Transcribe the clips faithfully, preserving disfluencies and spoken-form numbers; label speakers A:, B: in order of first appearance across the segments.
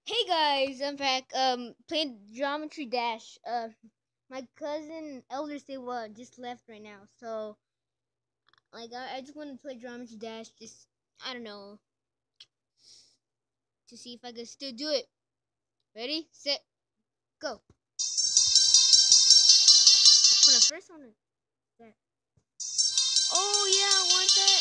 A: Hey guys, I'm back. Um, playing Geometry Dash. Uh, my cousin Elder Stable just left right now, so like I, I just want to play Geometry Dash. Just I don't know to see if I can still do it. Ready, set, go. For the first one, that. Oh yeah, I want that.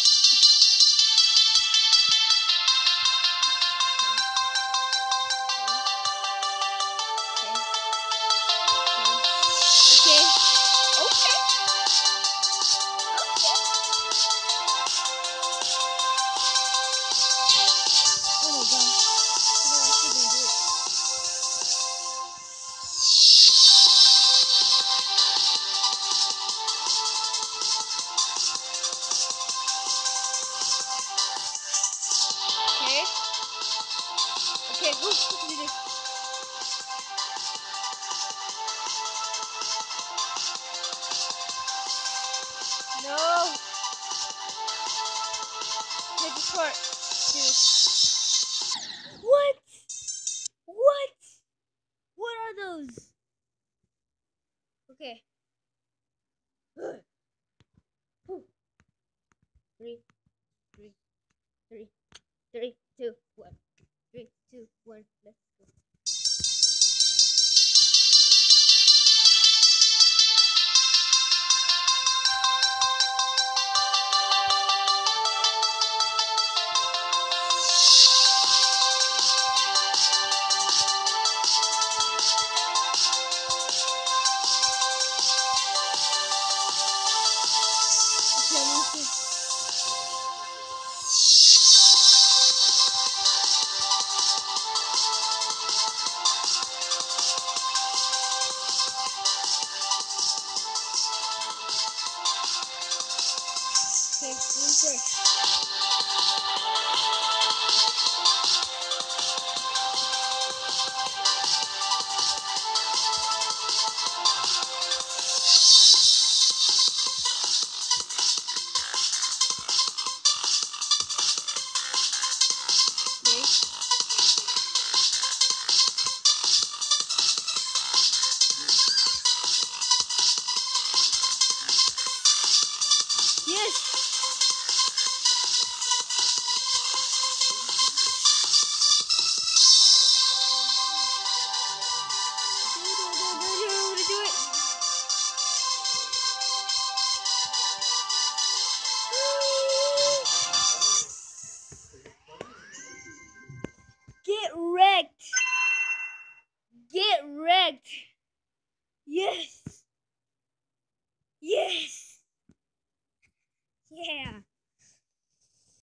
A: Okay. Okay. Okay. Oh my god. I don't actually gonna do it. Okay. Okay, go. Let's do this. No. Take this part. Do this. What? What? What are those? Okay. Three, three, three, three, two, one. Three, two, one. Let's go. Okay, let me see. Okay, let me see. Okay. Yes. Do, do, do, do, do, do it. Get wrecked. Get wrecked. Yes. Yes. Yeah.